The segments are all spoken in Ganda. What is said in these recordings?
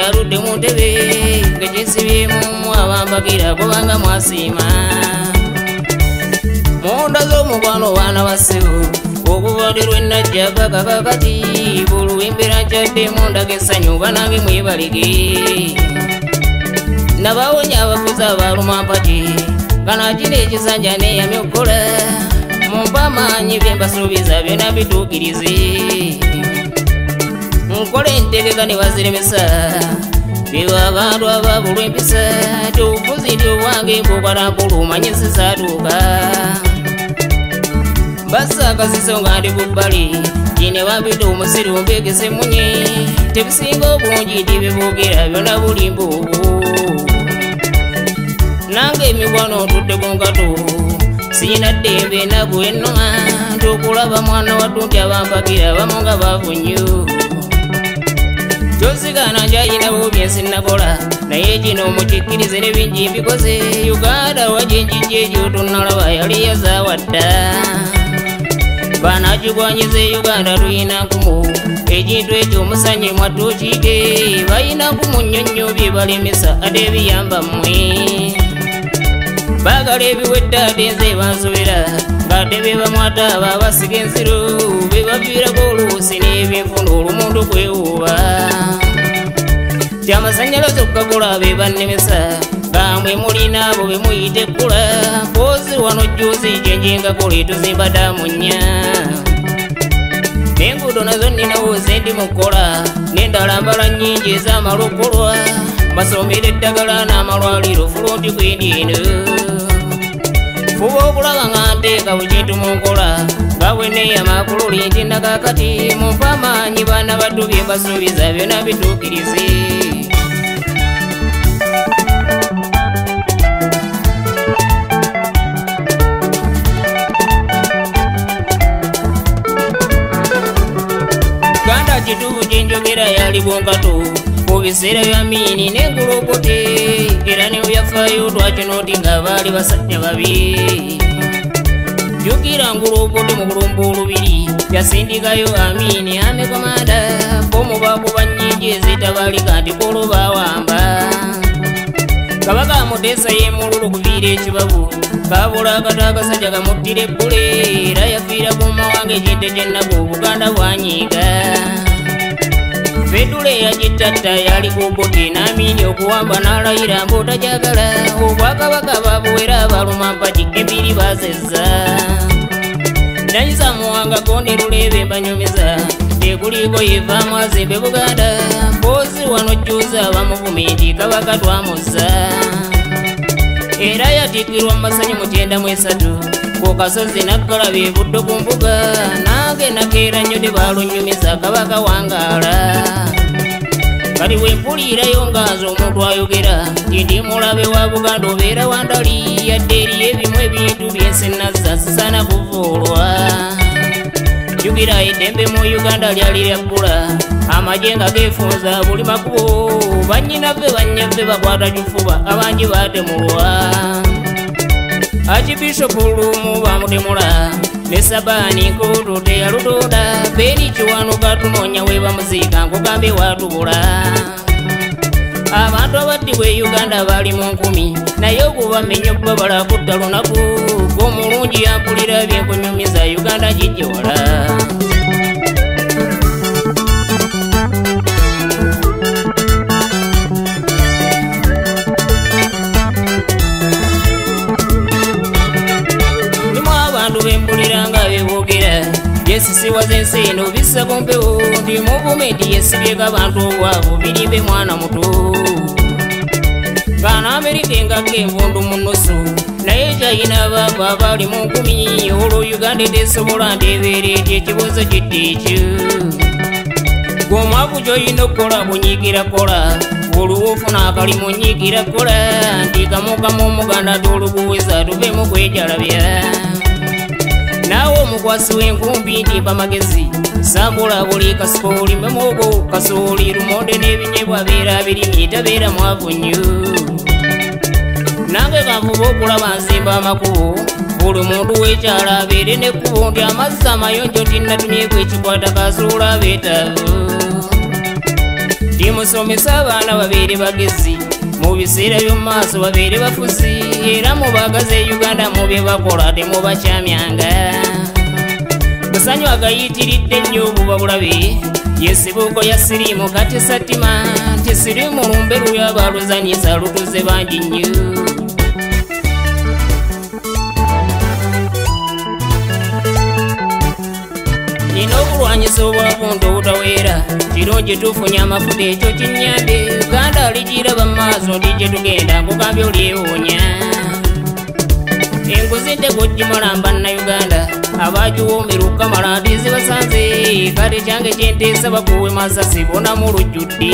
kyaludde mu ntebe nga kyesibyemu abampagira kubanga mwasiima munda z'omukwano baana bassebo okuvadde lwenajja paka kakati buluwembera nkyadde munda g'essanyu banange mwebalege nabawonya abafuzi abalumampaki kanakino ekisanja neyamya okukola mumpa amaanyi byembasuubiza byonna bituukirize nkole entegeka ne baziremesa biba abantu ababulwa empisa tubufuzi ndi obwange mbukalampulu umanye sisaatuuka basa akasiso nga ndi ku bbali kine bampita omusiru mbegese munye tebisinga obungi ndi bibuukira byonna buli mbuubu nange emikwano otudde ku nkato siyina ddembe naku ennoma tukulaba mwana waddu nti abampagira bamu nga baavu nnyo kyosigana nkyayinawo byensinnakola naye kino mukikkirize ne bingi mbikoze uganda wajenjijja egyo tonnalaba yali yazaawadda banakigwanyize uganda tuyina nkumu ekintu ekyo musanye mwatukiike bayina nkumu nnyonnyo bye balemesa ate ebiyamba mmwe bagala ebiwedde ate nze bansobera ng'ate be bamwata aba basiga ensiro be baviirako oluusi n'ebyenfuna olumuntu kwewuuba kyamasanyalaze okukakola be bannemesa kamwe mulina abo be muyita ekkula mpoozi wano jjuuzi kyenjengakola tuzimba daamu nnya n'enguudo nazo nninawo ze ndi mu kukola n'endala mbala nnyingi ez'amala okukolwa basomera eddagala n'amalwaliro fulunti kwendi eno fuba okulaba nga nteeka buli kintu mu nkola nga bwe neeyama akululi nti nakakati mumpa amaanyi baana baddu bye mbasuubiza byonna bituukirize ganda kituufu kyenjogera yali bwonkato mu biseera bya miini n'engulookote era ne byafaayo twakinoti nga baali basajja babi jjukira ngulookote mu kulumba olubiri yasindikayo amiini ame komanda bomubakuba nnyingi ezitabalika nti kolo baawamba kabaka amuteesa yeemululu kuviira ekibabu kabula akata akasajja kamuttira ebbule era yafiira ku mawanga ekinte kyennaku obuganda bwanyiiga fedule yagittatta yali kubote n'amiini okuwamba n'alayira mbotajagala obwakabaka babuwera abalumampaki ebiri bazezza nanyisa muwanga konde luleebe mbanyumiza ekuliko yevaamu azimbe buganda mpoozi wano jjuuza bamuvumenti kabaka twamuzza era yatikirwa mumasanyu 93 ku kasozi nakkala bebudde ku mbuga nange nakeera nnyo ne balunyumiza kabaka wangaala kati wempulirayo nganze omuntu ayogera nti ndi mulabe wa buganda obeera wandali yadde eriyo ebimu ebintu byensinazza sisana kuvuulwa jjukira eddembe mu uganda lyali lyaggula amagye nga geefunza buli makubo bannyinaffe bannyaffe bakwata kifuba abangi baatemulwa akibishopu lumu bamutemula ne sabaani nkoto teyalutonda beeri kiwanuka tunoonya we bamuziika nkugambe watubula abantu abaddibwa e uganda baali mu 10 naye okubamenya okubabala kutta lunaku g'omulungi yampulira byenkunyumiza uganda gijjewala bembulira nga beboogera byesisiwaza ensi eno bissa ku mpewo ndi muvumenti yesibyeko abantu obwavu birimbe mwana muto ng'anaamerika engaka envundu mu nnusu naye kyayina abaava abaali mu 10 olwo uganda tesobola nteebeera ety ekibuuzo kitte ekyo gw'omwavu ky'olina okukola bunyiigira kola oluwo ofuna akalimu nyiigira kola nti kamukamu omuganda toluguweza tuvemu kwejalabya naawe omukwasi w'enkumbi nti pamagezi sambula buli kasooli memogo kasooli lumonde n'ebinyebwa abeera birimi tabeera mwavu nnyo nange kanvuba okulaba nzimba amakubo buli muntu w'ekyala abeere n'ekkubo nti amazzi amayonjo tinnatumyeku ekikwata kazuula abeetaavu ndimusomesa abaana babeere bagezi mu biseera by'omumaaso babeere bafuzi era mubagaze Uganda mu bye bakola temubakyamyanga Musanyu agayitiridde nnyo obuba bulabe yesibuko ya sirimu kati satima nti sirimu lumbe luyabaaluzanyisa lutuze bangi nnyo nina okulwanyisa obwavundo obutaweera kirungi tufunye amafuta ekyo kinyambe Uganda aligiraba mu maaso ndi gye tugenda nkugambye olyewuunya enguzi ntegojjimulamba Uganda abagiwoomera okukamala nti zibasanze kale kyange kyenteesa bakuwe masasi bona mu lujjudde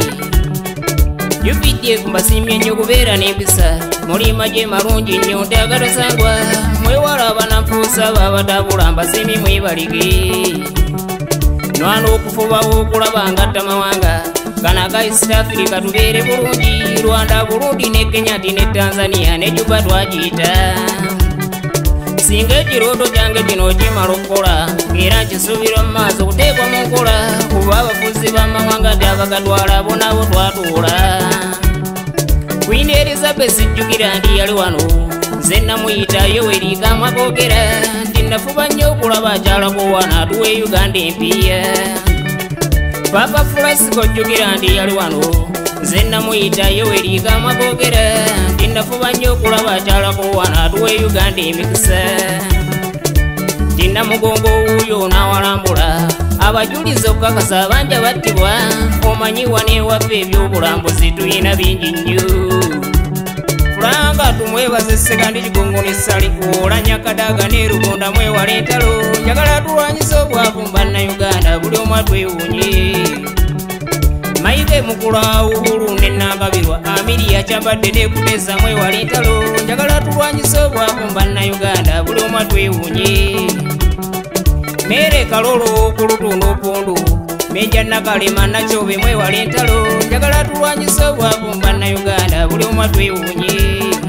UPDF mbasiimye nnyo kubeera n'empisa mulima gye malungi nnyo nti agatosangwa mwewala abananfuusa babatabula mbasiimye mwebalike nwana okufubawo okulaba ngatta mawanga gano aga East Africa tubeere bulungi Rwanda Burundi ne Kenya ti ne Tanzania ne Juba twagiyita singa ekirooto kyange kino kimala okukola era nkisuubira mu maaso okuteekwa mu nkola kuba abafuzi b'amawanga tyabagatwala bonabo twatuula Queen Elizabeth jjukira nti yali wano nze namuyita Yoweri Kamakokera nti nafuba nnyo okulaba akyalako wana atuwe Uganda empiya Papa Francisco jjukira nti yali wano nze namuyita Yoweri Kamakokera nti nafuba nnyo okulaba akyalako wana atuwe Uganda emikisa nti namugongo wuuyo n'awalambula abajuliza okukakasa abanja battibwa omanyi waneewaffe ebyobulambuzi tuyina bingi nnyo Fulanga tumwebaze Sekandi Kigongo ne Sali Olanya Kadaga ne Rugonda mwewala entalo njagala tulwanyisa obwavu mu Bannayuganda buli omu atwewuunye Mayiga Mukula Uhuru ne Nangabirwa Amiriya Kyambadde ne Kutesa mwewala entalo njagala tulwanyisa obwavu mu Bannayuganda buli omu atwewuunye Mere Kalolo ku Lutundu Pondu Meja Nakalema Nakyobe mwewala entalo njagala tulwanyisa obwavu mu Bannayuganda buli omu atwewuunye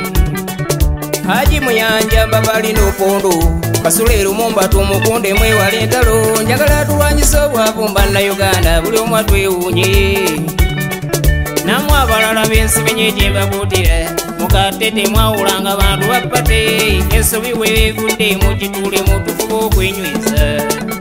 Haji Muyanja Mbabali n'Opondo Kasule Lumumba tumukunde mwewala entalo njagala tulwanyisa obwavu mu Bannayuganda buli omu atwewuunye Namwe abalala b'ensi benyeje mbakuutira mukatete mwawulanga bantu bapate ensobi weevudde mugituule mutufuba okwenyweza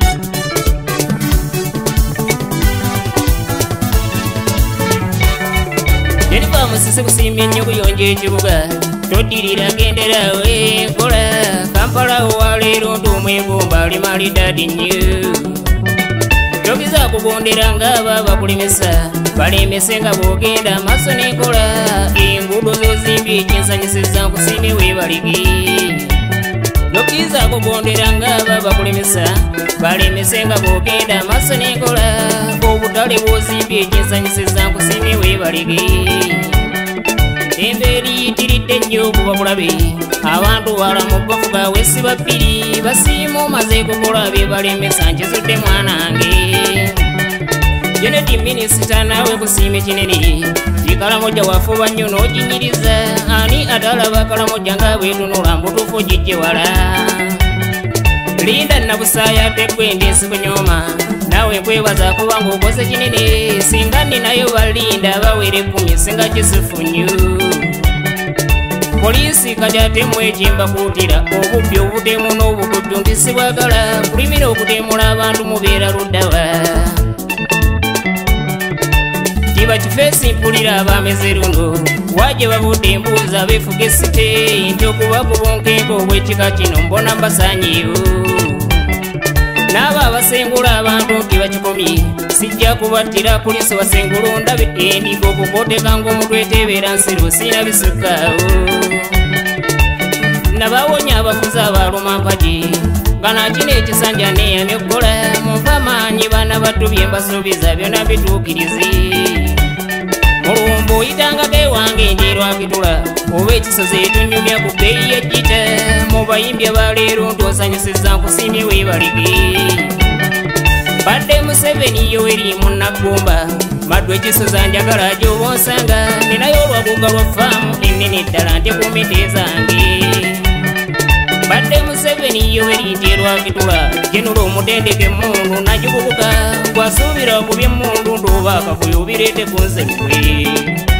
Jennifer Musisi kusiimye nnyo kuyonja ekibuga toddirira genderawe nkola Kampala owaleero nti omwegomba alimali dadi nnyo togiza kugondera ng'aba bakulemesa balemese nga bw'ogenda maaso n'enkola enguudo z'ozimbye ekyensanyisiza nkusiime weebalike togiza kugondera ng'aba bakulemesa balemese nga bw'ogenda maaso n'enkola obutale bw'ozimbye ekyensanyisiza nkusiime weebalike embeera yitiridde nnyo okuba bulabe abantu balamu bafuga wesiba bbiri basiima omaze kukola bye balemesa nkizudde mwanange Jenedi Minisita nawe kusiime kinene Kalamoja wafuba nnyo n'oginyiriza ani atalaba Kalamoja nga bwetunula mbutuufu gijje wala Linda Nabusaya tekwe ndesi kunyooma nawe nkwebaza kuba ng'okoze kinene singa ninayo balinda bawere 10 singa kisufu nnyo Polisi kati atemu ekimba kuutira obubbi obutemu n'obutujju nti sibwagala kulimira okutemula abantu mubeera luddawa Tiba kifeesi mpulira abameze luno waje babudde embuuza beefuga esite nti okuba ku bunkenke obw'ekika kino mbona mbasaanyeewo n'abo abasengula abantu nti bakikomye sijja kubattira kulisi wasengula ondabe endiga okukoteka ng'omutwe etebeera nsiru sina bisukkaawo nabawonya abafuzi abaluma mpagi nga nakino ekisanja neeyamye okukola munva amaanyi baana battu bye mbasuubiza byonna bituukirize mulumbu oyitangako ewange njeerwakitula oba ekisozi etunyumya ku bbeeyi yejjita mu bayimbi abaleero nti osanyusiza nkusiimye weebalike badde Museveni Yoweri Munnagumba maddu ekisoza njagala gy'oba onsanga ninayo olwaguga lwa faamu ennene ddala nte ku mpete zange badde Museveni Yoweri nti Lwakitula General omutendeke emmundu nagibubuka gwasuubira ku by'emmundu nduba akavuyo bireete ku nze mmwe